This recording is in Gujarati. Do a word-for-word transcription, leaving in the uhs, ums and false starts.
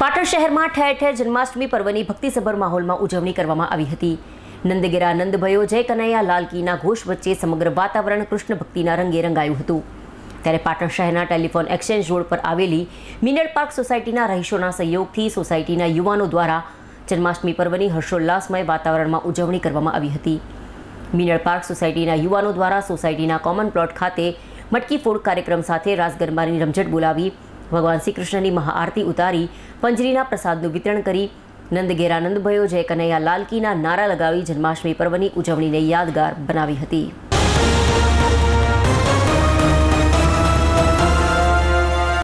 પાટણ શહેરમાં ઠેર ઠેર જન્માષ્ટમી પર્વની ભક્તિસભર માહોલમાં ઉજવણી કરવામાં આવી હતી। નંદગેરા નંદ ભયો જય કનૈયા લાલ કીના ઘોષ વચ્ચે સમગ્ર વાતાવરણ કૃષ્ણ ભક્તિના રંગે રંગાયું હતું। ત્યારે પાટણ શહેરના ટેલિફોન એક્સચેન્જ રોડ પર આવેલી મિનળ પાર્ક સોસાયટીના રહીશોના સહયોગથી સોસાયટીના યુવાનો દ્વારા જન્માષ્ટમી પર્વની હર્ષોલ્લાસમય વાતાવરણમાં ઉજવણી કરવામાં આવી હતી। મિનળ પાર્ક સોસાયટીના યુવાનો દ્વારા સોસાયટીના કોમન પ્લોટ ખાતે મટકી ફોડ કાર્યક્રમ સાથે રાસ ગરબાની રમઝટ બોલાવી ભગવાન શ્રી કૃષ્ણની મહાઆરતી ઉતારી પંજરીના પ્રસાદનું વિતરણ કરી નંદગેરા નંદ ભયો જય કનૈયા લાલ કીના નારા લગાવી જન્માષ્ટમી પર્વની ઉજવણીને યાદગાર બનાવી હતી।